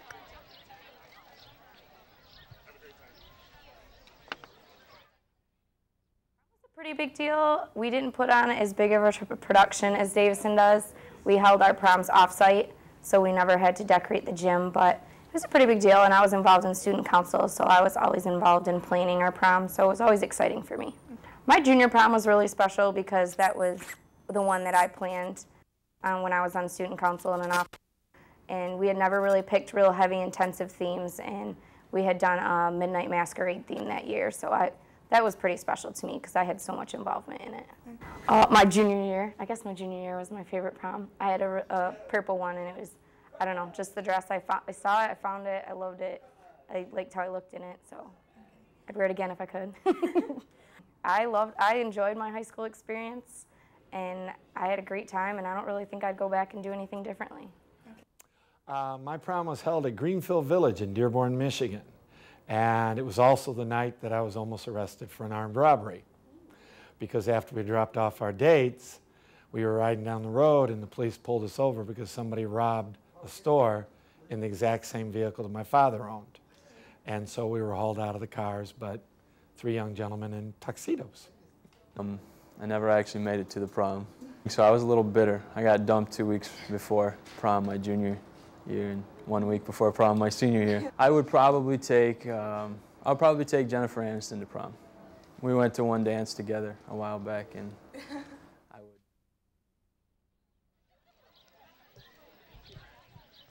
Pretty big deal. We didn't put on as big of a production as Davison does. We held our proms off-site, so we never had to decorate the gym, but it was a pretty big deal, and I was involved in student council, so I was always involved in planning our prom, so it was always exciting for me. My junior prom was really special because that was the one that I planned when I was on student council and we had never really picked real heavy, intensive themes, and we had done a Midnight Masquerade theme that year, so that was pretty special to me because I had so much involvement in it. My junior year, I guess my junior year was my favorite prom. I had a purple one, and it was, I don't know, just the dress. I saw it, I found it, I loved it. I liked how I looked in it, so I'd wear it again if I could. I enjoyed my high school experience, and I had a great time, and I don't really think I'd go back and do anything differently. My prom was held at Greenfield Village in Dearborn, Michigan. And it was also the night that I was almost arrested for an armed robbery. Because after we dropped off our dates, we were riding down the road and the police pulled us over because somebody robbed a store in the exact same vehicle that my father owned. And so we were hauled out of the cars, but 3 young gentlemen in tuxedos. I never actually made it to the prom. So I was a little bitter. I got dumped 2 weeks before prom my junior year and 1 week before prom my senior year. I would probably take, I'll probably take Jennifer Aniston to prom. We went to one dance together a while back, and I would.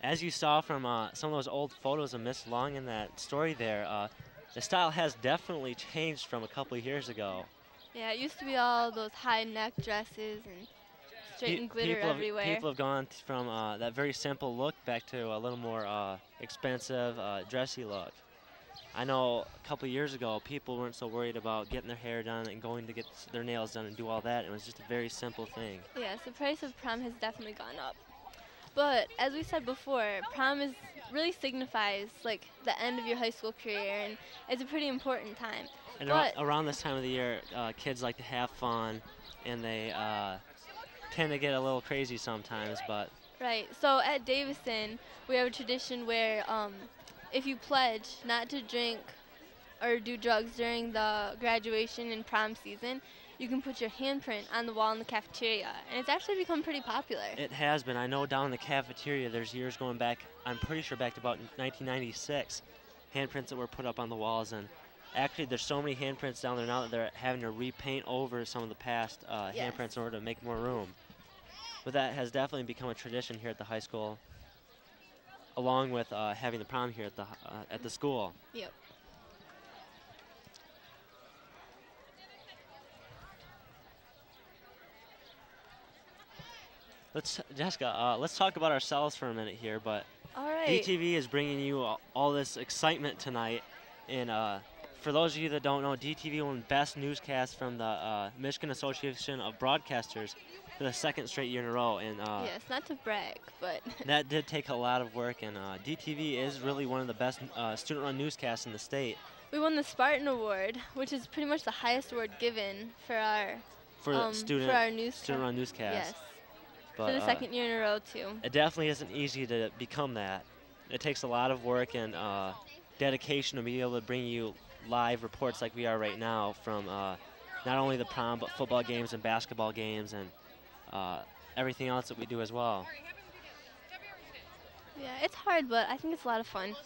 As you saw from some of those old photos of Miss Long in that story there, the style has definitely changed from a couple of years ago. Yeah, it used to be all those high neck dresses and straight and glitter everywhere. People have gone from that very simple look back to a little more expensive, dressy look. I know a couple of years ago, people weren't so worried about getting their hair done and going to get their nails done and do all that. It was just a very simple thing. Yes, the price of prom has definitely gone up. But as we said before, prom really signifies like the end of your high school career, and it's a pretty important time. And around this time of the year, kids like to have fun, and they tend to get a little crazy sometimes. But right. So at Davison, we have a tradition where if you pledge not to drink or do drugs during the graduation and prom season, you can put your handprint on the wall in the cafeteria, and it's actually become pretty popular. It has been. I know down in the cafeteria, there's years going back, I'm pretty sure back to about 1996, handprints that were put up on the walls, and actually there's so many handprints down there now that they're having to repaint over some of the past handprints in order to make more room. But that has definitely become a tradition here at the high school, along with having the prom here at the school. Yep. Jessica, let's talk about ourselves for a minute here. But all right. DTV is bringing you all this excitement tonight, and for those of you that don't know, DTV won Best Newscast from the Michigan Association of Broadcasters for the second straight year in a row. And yes, not to brag, but that did take a lot of work, and DTV is really one of the best student-run newscasts in the state. We won the Spartan Award, which is pretty much the highest award given for our student-run newscast. Yes. But, for the second year in a row, too. It definitely isn't easy to become that. It takes a lot of work and dedication to be able to bring you live reports like we are right now from not only the prom, but football games and basketball games and everything else that we do as well. Yeah, it's hard, but I think it's a lot of fun.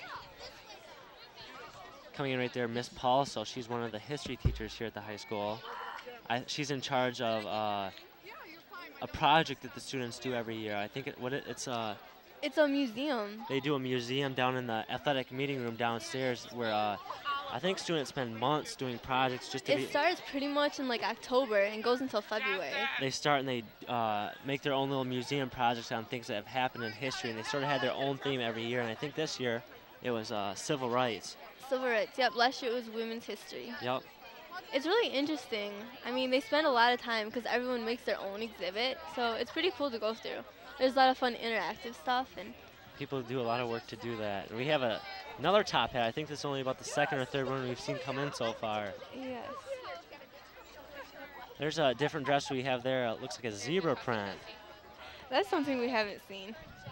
Coming in right there, Miss Paulso. She's one of the history teachers here at the high school. She's in charge of a project that the students do every year. I think it's a museum. They do a museum down in the athletic meeting room downstairs where I think students spend months doing projects just to It starts pretty much in like October and goes until February. They start and they make their own little museum projects on things that have happened in history, and they sort of had their own theme every year, and I think this year it was civil rights. Civil rights, yep. Last year it was women's history. Yep. It's really interesting. I mean, they spend a lot of time because everyone makes their own exhibit, so it's pretty cool to go through. There's a lot of fun interactive stuff, and people do a lot of work to do that. And we have another top hat. I think this is only about the second or third one we've seen come in so far. Yes. There's a different dress we have there. It looks like a zebra print. That's something we haven't seen.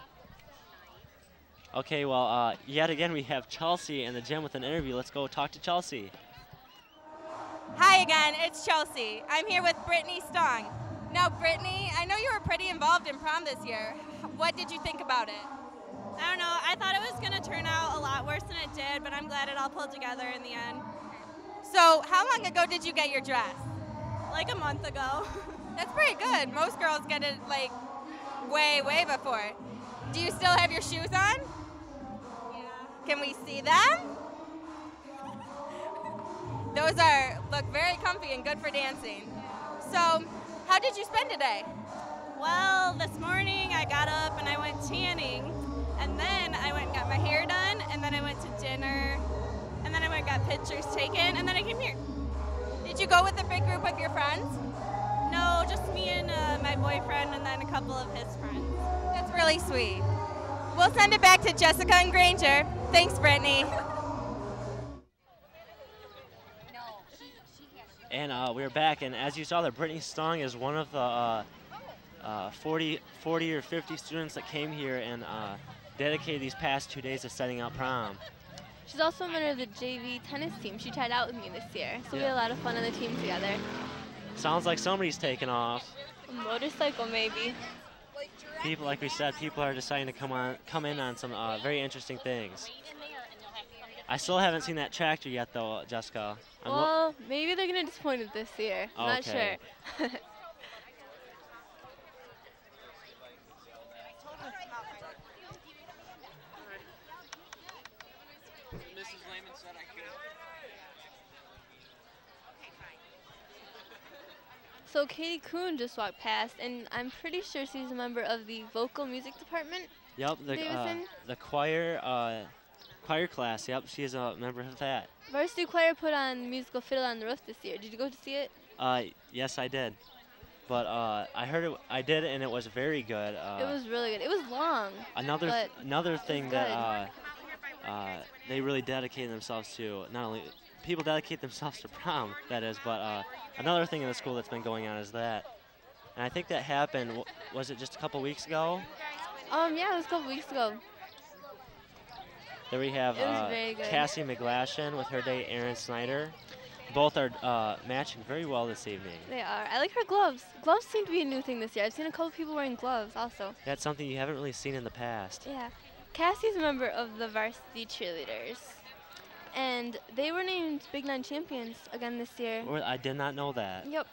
Okay, well, yet again we have Chelsea in the gym with an interview. Let's go talk to Chelsea. Hi again, it's Chelsea. I'm here with Brittany Stong. Now, Brittany, I know you were pretty involved in prom this year. What did you think about it? I don't know. I thought it was going to turn out a lot worse than it did, but I'm glad it all pulled together in the end. So, how long ago did you get your dress? Like a month ago. That's pretty good. Most girls get it like way, way before. Do you still have your shoes on? Yeah. Can we see them? Those look very comfy and good for dancing. So, how did you spend today? Well, this morning I got up and I went tanning, and then I went and got my hair done, and then I went to dinner, and then I went and got pictures taken, and then I came here. Did you go with a big group of your friends? No, just me and my boyfriend and then a couple of his friends. That's really sweet. We'll send it back to Jessica and Granger. Thanks, Brittany. And we're back, and as you saw, that Brittany Stong is one of the 40 or 50 students that came here and dedicated these past 2 days to setting up prom. She's also a member of the JV tennis team. She tried out with me this year, so we had a lot of fun on the team together. Sounds like somebody's taking off. A motorcycle, maybe. People, like we said, people are deciding to come in on some very interesting things. I still haven't seen that tractor yet, though, Jessica. Well, maybe they're going to disappoint it this year. I'm not sure. So Katie Kuhn just walked past, and I'm pretty sure she's a member of the vocal music department. Yep, the choir class. Yep, she is a member of that. Varsity Choir put on the musical Fiddle on the Roof this year. Did you go to see it? Yes, I did. But I heard it. I did, and it was very good. It was really good. It was long. Another thing that they really dedicated themselves to. Not only people dedicate themselves to prom, that is, but another thing in the school that's been going on is that. And I think that happened. Was it just a couple weeks ago? Yeah, it was a couple weeks ago. There we have very good. Cassie McGlashan with her date Aaron Snyder. Both are matching very well this evening. They are. I like her gloves. Gloves seem to be a new thing this year. I've seen a couple people wearing gloves also. That's something you haven't really seen in the past. Yeah. Cassie's a member of the varsity cheerleaders. And they were named Big 9 champions again this year. I did not know that. Yep.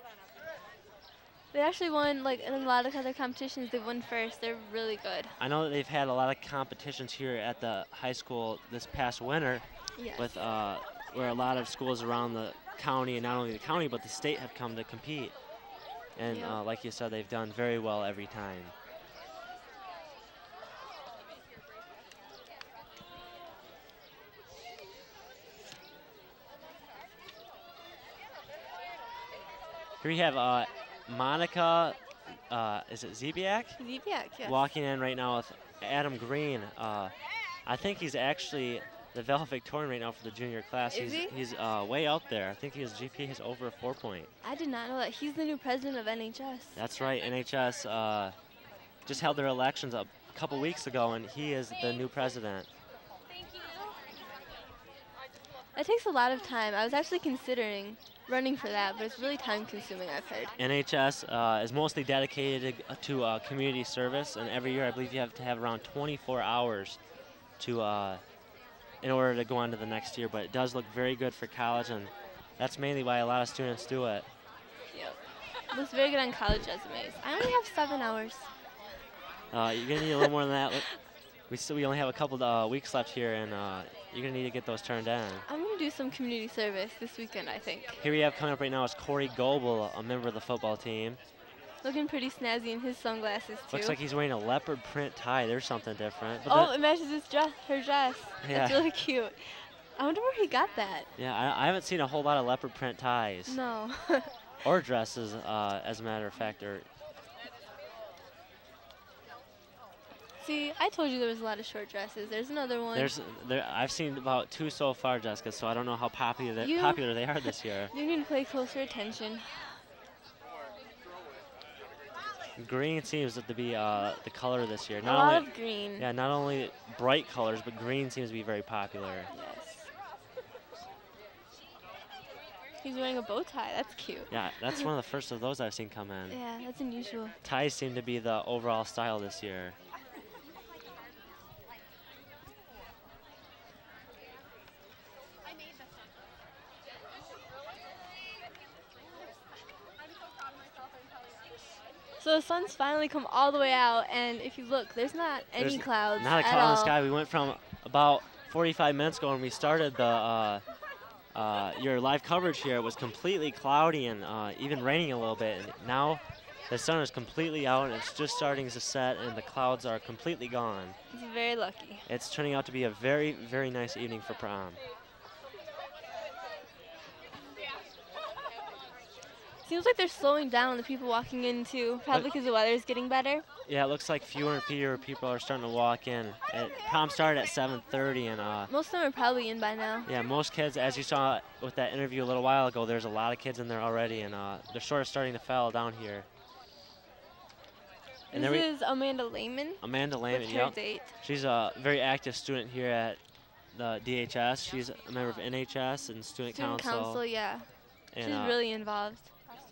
They actually won, like, in a lot of other competitions, they won first. They're really good. I know that they've had a lot of competitions here at the high school this past winter. Yes. With where a lot of schools around the county, and not only the county, but the state have come to compete. And like you said, they've done very well every time. Here we have Monica, is it Zebiak? Zebiak, yes. Walking in right now with Adam Green. I think he's actually the valedictorian right now for the junior class. Is he? He's way out there. I think his GPA is over a 4-point. I did not know that. He's the new president of NHS. That's right. NHS just held their elections a couple weeks ago, and he is the new president. That takes a lot of time. I was actually considering running for that, but it's really time-consuming, I've heard. NHS is mostly dedicated to community service, and every year I believe you have to have around 24 hours to in order to go on to the next year. But it does look very good for college, and that's mainly why a lot of students do it. Yep. It looks very good on college resumes. I only have 7 hours. You're going to need a little more than that. We only have a couple weeks left here, and you're going to need to get those turned in. I'm going to do some community service this weekend, I think. Here we have coming up right now is Corey Goebel, a member of the football team. Looking pretty snazzy in his sunglasses, too. Looks like he's wearing a leopard print tie. There's something different. But it matches his dress, her dress. Yeah. That's really cute. I wonder where he got that. Yeah, I haven't seen a whole lot of leopard print ties. No. Or dresses, as a matter of fact. See, I told you there was a lot of short dresses. There's another one. I've seen about 2 so far, Jessica, so I don't know how popular they are this year. You need to pay closer attention. Green seems to be the color this year. A lot of green. Yeah, not only bright colors, but green seems to be very popular. Yes. He's wearing a bow tie. That's cute. Yeah, that's one of the first of those I've seen come in. Yeah, that's unusual. Ties seem to be the overall style this year. So the sun's finally come all the way out, and if you look, there's not any clouds Not a at cloud in all. the sky. We went from about 45 minutes ago when we started the your live coverage here. It was completely cloudy and even raining a little bit. And now the sun is completely out, and it's just starting to set, and the clouds are completely gone. He's very lucky. It's turning out to be a very, very nice evening for prom. Seems like they're slowing down the people walking in too, probably because the weather's getting better. Yeah, it looks like fewer and fewer people are starting to walk in. Prom started at 7:30, and most of them are probably in by now. yeah, most kids, as you saw with that interview a little while ago, there's a lot of kids in there already, and they're sort of starting to fall down here. And This is Amanda Lehman. Amanda Lehman, with her date. She's a very active student here at the DHS. She's a member of NHS and Student Council. Yeah. And, She's really involved.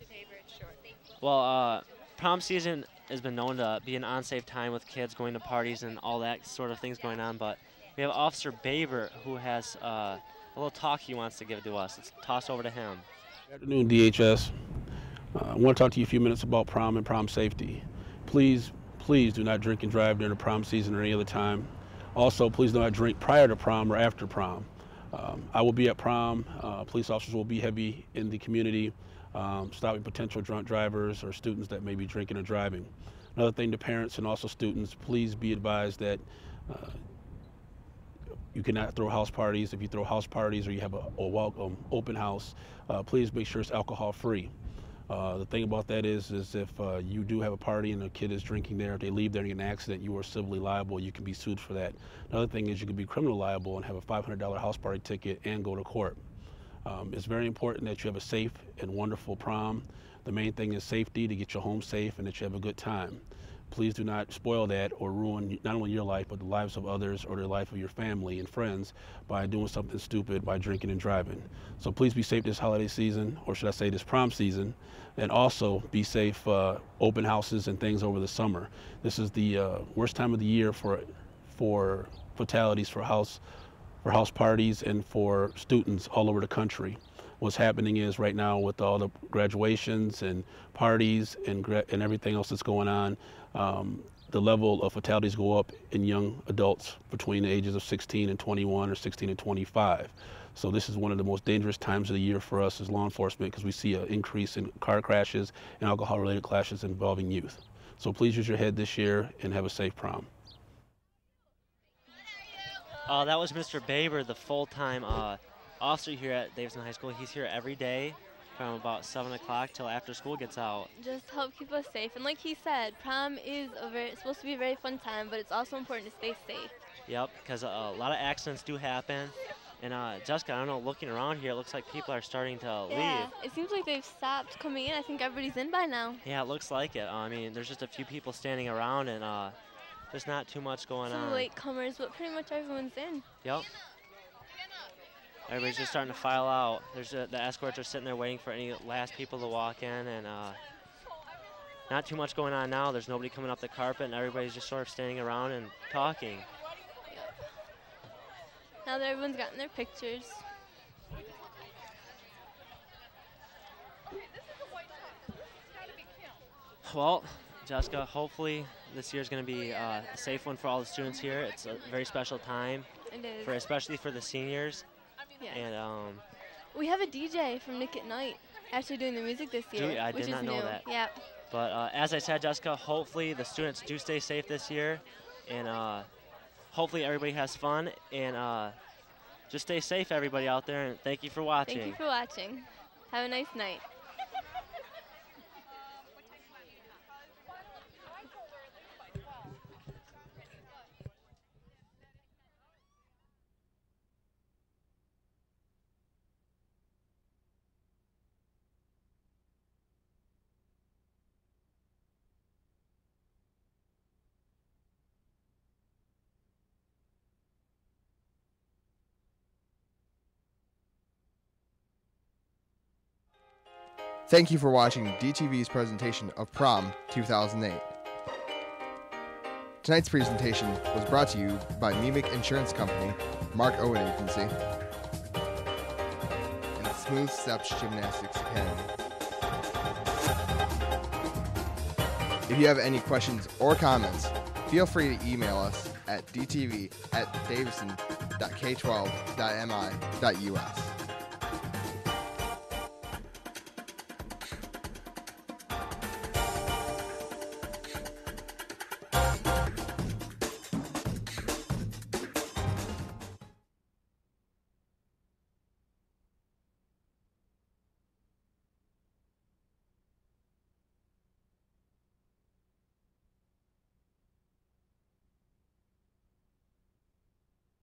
Well, prom season has been known to be an unsafe time with kids going to parties and all that sort of things going on, but we have Officer Baber who has a little talk he wants to give to us. Let's toss over to him. Good afternoon, DHS. I want to talk to you a few minutes about prom and prom safety. Please do not drink and drive during the prom season or any other time. Also, please do not drink prior to prom or after prom. I will be at prom. Police officers will be heavy in the community, stopping potential drunk drivers or students that may be drinking or driving. Another thing to parents and also students, please be advised that you cannot throw house parties. If you throw house parties or you have a welcome open house, please make sure it's alcohol free. The thing about that is if you do have a party and a kid is drinking there, if they leave there in an accident, you are civilly liable. You can be sued for that. Another thing is you can be criminally liable and have a $500 house party ticket and go to court. It's very important that you have a safe and wonderful prom. The main thing is safety, to get you home safe and that you have a good time. Please do not spoil that or ruin not only your life, but the lives of others or the life of your family and friends by doing something stupid, by drinking and driving. So please be safe this holiday season, or should I say this prom season, and also be safe open houses and things over the summer. This is the worst time of the year for fatalities, for house parties and for students all over the country. What's happening is right now with all the graduations and parties and everything else that's going on, the level of fatalities go up in young adults between the ages of 16 and 21 or 16 and 25. So this is one of the most dangerous times of the year for us as law enforcement because we see an increase in car crashes and alcohol-related clashes involving youth. So please use your head this year and have a safe prom. That was Mr. Baber, the full-time officer here at Davidson High School. He's here every day from about 7 o'clock till after school gets out. Just help keep us safe. And like he said, prom is supposed to be a very fun time, but it's also important to stay safe. Yep, because a lot of accidents do happen. And Jessica, I don't know, looking around here, it looks like people are starting to leave. It seems like they've stopped coming in. I think everybody's in by now. Yeah, it looks like it. I mean, there's just a few people standing around and there's not too much going on. Some latecomers, but pretty much everyone's in. Yep. Everybody's just starting to file out. There's the escorts are sitting there waiting for any last people to walk in, and not too much going on now. There's nobody coming up the carpet, and everybody's just sort of standing around and talking. Yep. Now that everyone's gotten their pictures. Well, Jessica, hopefully this year's going to be a safe one for all the students here. It's a very special time, It is. especially for the seniors. Yeah. And we have a DJ from Nick at Night actually doing the music this year, I which did is not new. know that. Yep. But as I said, Jessica, hopefully the students do stay safe this year, and hopefully everybody has fun, and just stay safe, everybody out there, and thank you for watching. Thank you for watching. Have a nice night. Thank you for watching DTV's presentation of Prom 2008. Tonight's presentation was brought to you by Mimic Insurance Company, Mark Owen Agency, and Smooth Steps Gymnastics Academy. If you have any questions or comments, feel free to email us at dtv@davidson.k12.mi.us.